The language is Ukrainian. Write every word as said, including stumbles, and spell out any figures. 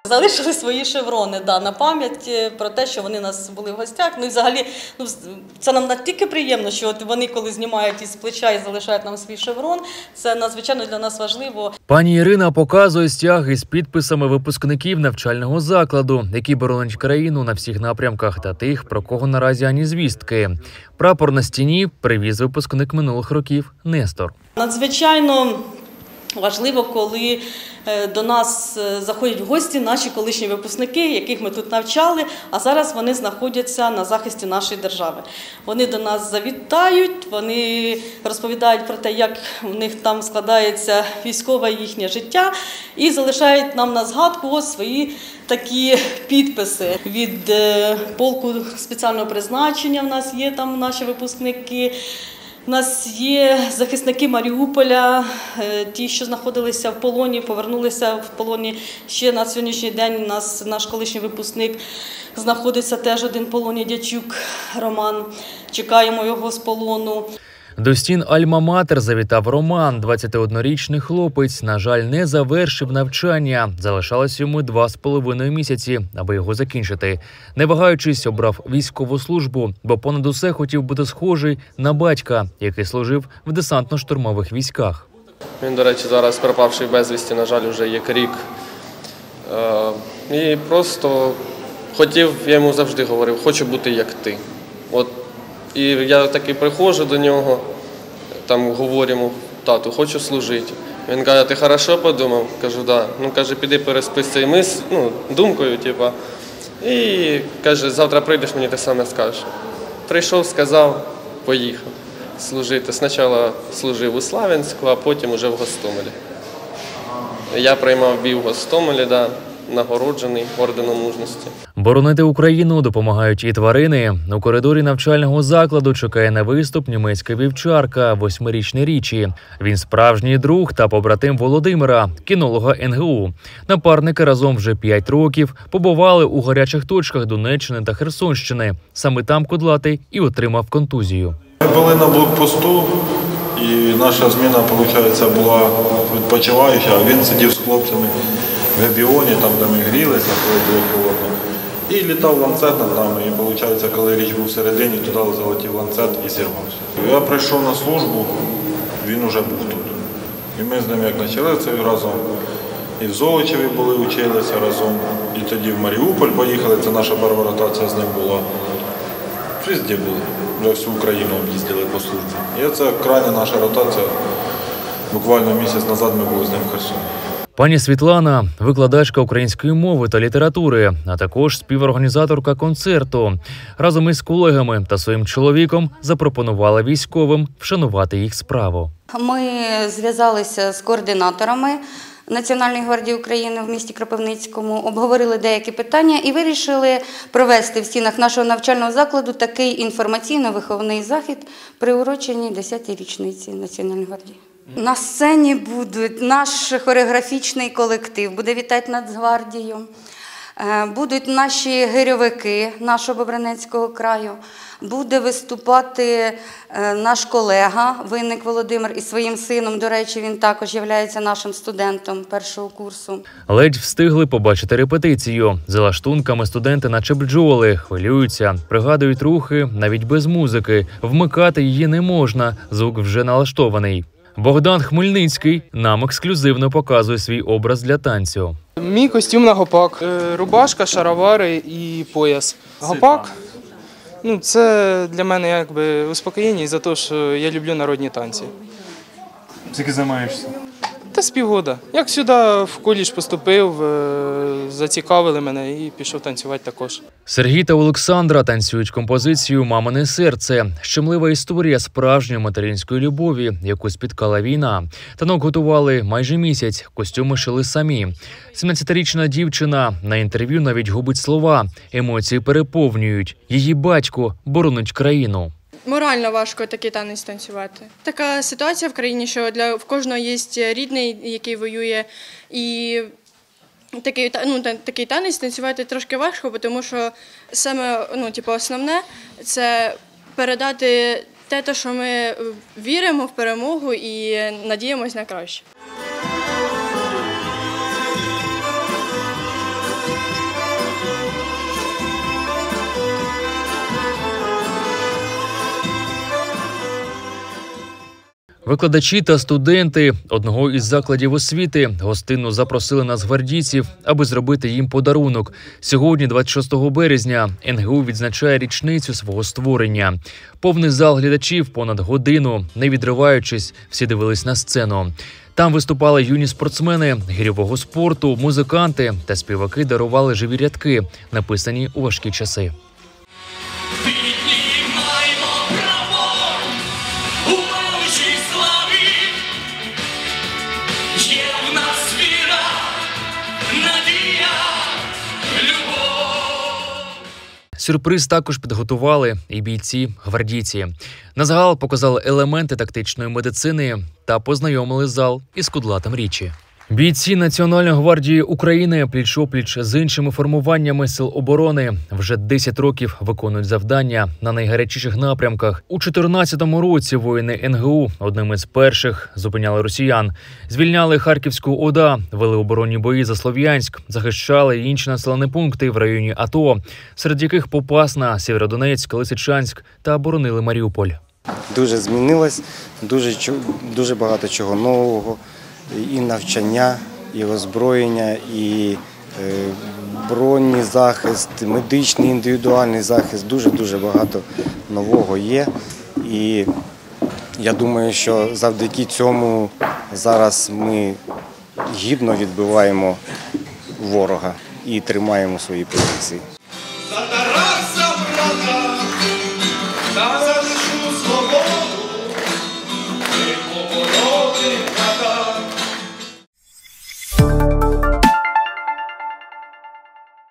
Залишили свої шеврони, да, на пам'ять про те, що вони у нас були в гостях. Ну і взагалі, ну, це нам настільки приємно, що от вони, коли знімають із плеча і залишають нам свій шеврон, це надзвичайно для нас важливо. Пані Ірина показує стяги з підписами випускників навчального закладу, які боронять країну на всіх напрямках, та тих, про кого наразі ані звістки. Прапор на стіні привіз випускник минулих років Нестор. Надзвичайно важливо, коли до нас заходять в гості наші колишні випускники, яких ми тут навчали, а зараз вони знаходяться на захисті нашої держави. Вони до нас завітають, вони розповідають про те, як в них там складається військове їхнє життя, і залишають нам на згадку ось свої такі підписи. Від полку спеціального призначення в нас є там наші випускники. У нас є захисники Маріуполя, ті, що знаходилися в полоні, повернулися в полоні. Ще на сьогоднішній день у нас наш колишній випускник знаходиться теж один в полоні, Дячук Роман. Чекаємо його з полону. До стін Альма-Матер завітав Роман. двадцятиоднорічний хлопець, на жаль, не завершив навчання. Залишалось йому два з половиною місяці, аби його закінчити. Не вагаючись, обрав військову службу, бо понад усе хотів бути схожий на батька, який служив в десантно-штурмових військах. Він, до речі, зараз пропавший безвісті, на жаль, вже як рік. І просто хотів, я йому завжди говорив, хочу бути як ти. От. І я таки приходжу до нього, там говоримо, тату, хочу служити. Він каже, ти хорошо подумав? Кажу, да. Ну, каже, піди переспись цією мис, ну, думкою, типа. І каже, завтра прийдеш, мені те саме скажеш. Прийшов, сказав, поїхав служити. Спочатку служив у Славянську, а потім уже в Гостомелі. Я приймав бій в Гостомелі, да, нагороджений орденом мужності. Боронити Україну допомагають і тварини. У коридорі навчального закладу чекає на виступ німецька вівчарка, восьмирічний Річі. Він справжній друг та побратим Володимира, кінолога ен ге у. Напарники разом вже п'ять років побували у гарячих точках Донеччини та Херсонщини. Саме там Кудлатий і отримав контузію. Ми були на блокпосту, і наша зміна, виходить, була відпочиваюча, а він сидів з хлопцями в Габіоні, там, де ми грілися, коли було холодно. І літав ланцет над нами, і, виходить, коли Річ був всередині, туди залетів ланцет і зірвався. Я прийшов на службу, він вже був тут. І ми з ним як почали це разом. І в Золочеві були, училися разом. І тоді в Маріуполь поїхали, це наша перша ротація з ним була. Везде були, вже всю Україну об'їздили по службі. І це крайня наша ротація. Буквально місяць назад ми були з ним в Херсоні. Пані Світлана – викладачка української мови та літератури, а також співорганізаторка концерту. Разом із колегами та своїм чоловіком запропонувала військовим вшанувати їх справу. Ми зв'язалися з координаторами Національної гвардії України в місті Кропивницькому, обговорили деякі питання і вирішили провести в стінах нашого навчального закладу такий інформаційно-виховний захід, приурочений десятій річниці Національної гвардії. На сцені будуть наш хореографічний колектив, буде вітати Нацгвардію, будуть наші гирьовики нашого Бобринецького краю, буде виступати наш колега, Винник Володимир, із своїм сином, до речі, він також є нашим студентом першого курсу. Ледь встигли побачити репетицію. За лаштунками студенти наче бджоли, хвилюються, пригадують рухи навіть без музики. Вмикати її не можна, звук вже налаштований. Богдан Хмельницький нам ексклюзивно показує свій образ для танцю. Мій костюм на гопак. Рубашка, шаровари і пояс. Гопак – ну, це для мене якби успокоєння за те, що я люблю народні танці. Скільки займаєшся? Та з півгода. Як сюди в коледж поступив, зацікавили мене і пішов танцювати також. Сергій та Олександра танцюють композицію «Мамине серце». Щемлива історія справжньої материнської любові, яку спіткала війна. Танок готували майже місяць, костюми шили самі. сімнадцятирічна дівчина на інтерв'ю навіть губить слова, емоції переповнюють. Її батько боронить країну. Морально важко такий танець танцювати. Така ситуація в країні, що для в кожного є рідний, який воює, і такий, ну, такий танець танцювати трошки важко, тому що саме, ну, типу, основне – це передати те, що ми віримо в перемогу і надіємось на краще. Викладачі та студенти одного із закладів освіти гостинно запросили нацгвардійців, аби зробити їм подарунок. Сьогодні, двадцять шостого березня, ен ге у відзначає річницю свого створення. Повний зал глядачів понад годину, не відриваючись, всі дивились на сцену. Там виступали юні спортсмени гірьового спорту, музиканти та співаки дарували живі рядки, написані у важкі часи. Сюрприз також підготували і бійці-гвардійці. На загал показали елементи тактичної медицини та познайомили зал із кудлатом Річі. Бійці Національної гвардії України пліч-опліч з іншими формуваннями сил оборони вже десять років виконують завдання на найгарячіших напрямках. У чотирнадцятому році воїни ен ге у одним із перших зупиняли росіян. Звільняли Харківську ОДА, вели оборонні бої за Слов'янськ, захищали інші населені пункти в районі АТО, серед яких Попасна, Сєвєродонецьк, Лисичанськ та оборонили Маріуполь. Дуже змінилось, дуже, дуже багато чого нового. І навчання, і озброєння, і е, бронний захист, медичний індивідуальний захист. Дуже-дуже багато нового є. І я думаю, що завдяки цьому зараз ми гідно відбиваємо ворога і тримаємо свої позиції.